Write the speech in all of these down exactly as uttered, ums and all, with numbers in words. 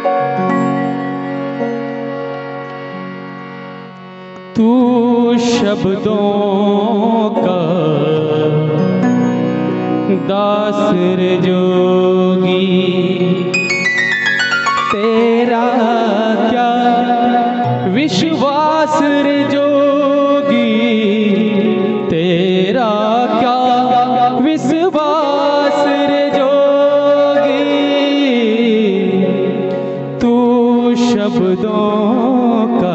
तू शब्दों का दास रे जोगी, तेरा क्या विश्वास रे जोगी, तेरा क्या विश्वास रे जोगी। तू शब्दों का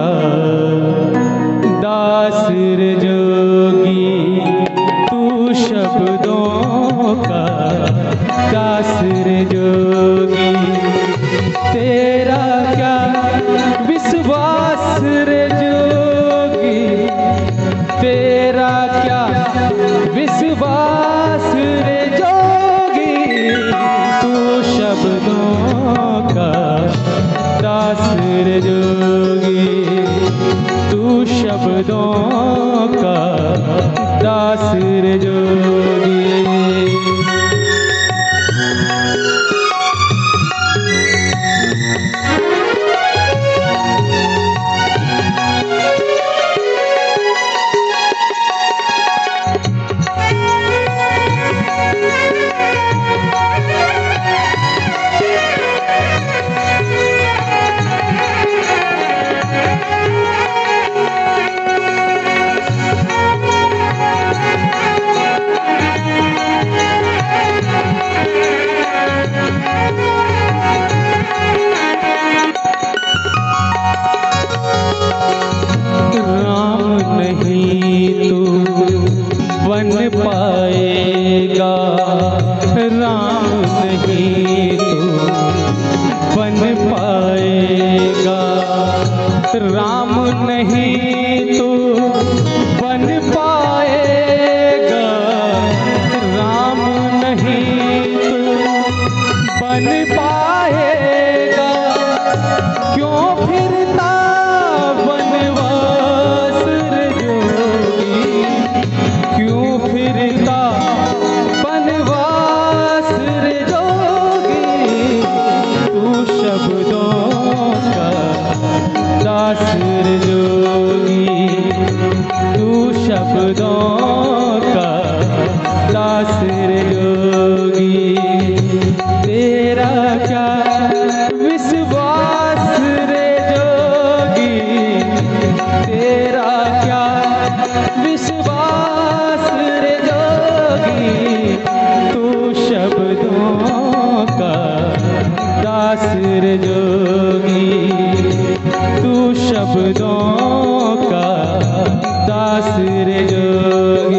दास रे जोगी, तू शब्दों का दास रे जोगी, तेरा क्या विश्वास रे जोगी, तेरा क्या विश्वास रे जोगी। तू शब्दों का दास रे जोगी, तू शब्दों का दास रे जोगी। बन पाएगा राम नहीं तो बन पाएगा, राम नहीं तो बन पाएगा, राम नहीं तो बन पाएगा। क्यों फिरता वनवास रे जोगी, क्यों फिरता वनवास रे जोगी। तू शब्दों का दास रे जोगी, तू शब्दों का दास रे जोगी, तेरा क्या विश्वास रे जोगी, तेरा क्या विश्वास रे जोगी। तू शब्दों का दास रे जोगी, तू शब्दों का दास रे जोगी।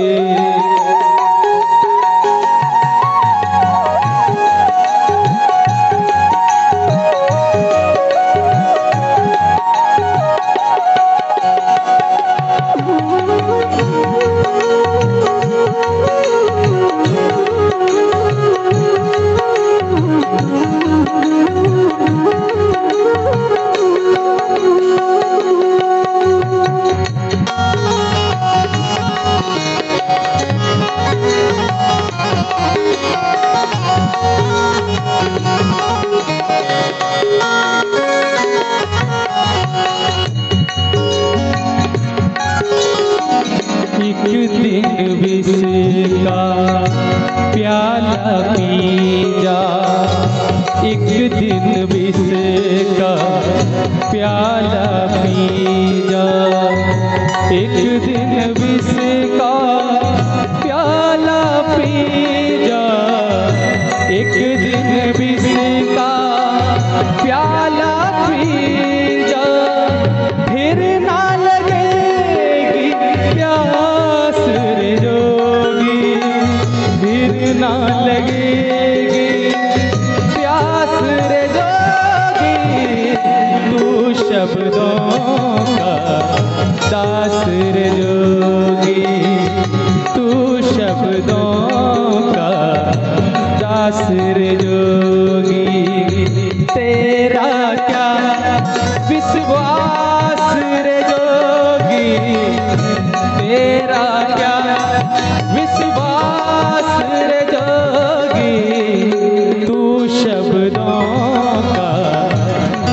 एक दिन विष का प्याला पी जा, एक दिन विष का प्याला पी जा, एक दिन विष का प्याला पी जा, एक दिन विष का प्याला पी जा। फिर ना लगेगी प्यास रे जोगी, फिर ना लगेगी प्यास रे जोगी। तू शब्दों का दास रे जोगी, तू शब्दों का दास रे जोगी, तेरा क्या विश्वास रे जोगी, तेरा क्या विश्वास रे जोगी। तू शब्दों का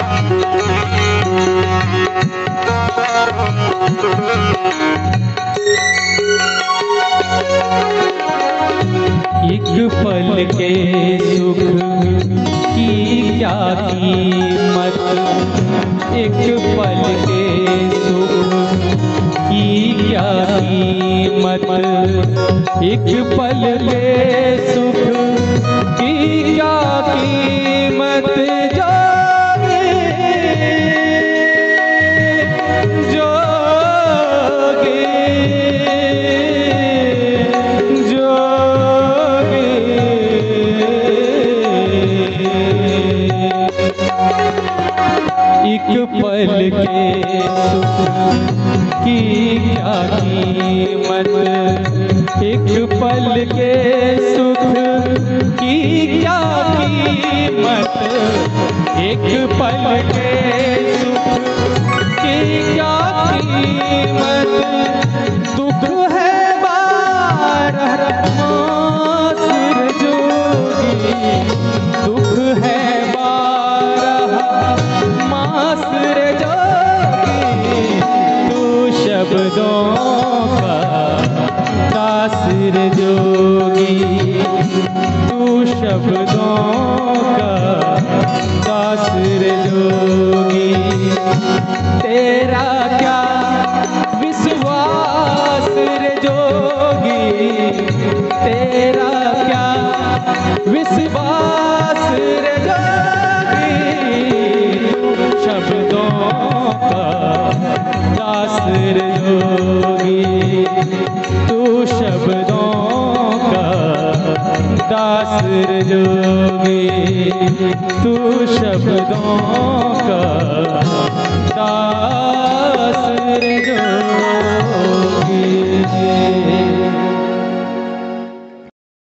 एक पल के सुख की क्या कीमत, एक पल के सुख की क्या कीमत, एक पल के सुख की क्या कीमत, एक पल के सुख की क्या कीमत, एक पल के सुख की क्या कीमत, एक पल के सुख की क्या कीमत, दुख है बारह मास जोगी, दुख है शब्दों का दास रे जोगी, तू शब्दों का दास रे जोगी, तेरा क्या विश्वास रे जोगी, तेरा क्या विश्वास रे जोगी, शब्दों का दास रे जोगी, तू शब्दों का दास रे जोगी, तू शब्दों का दास रे जोगी।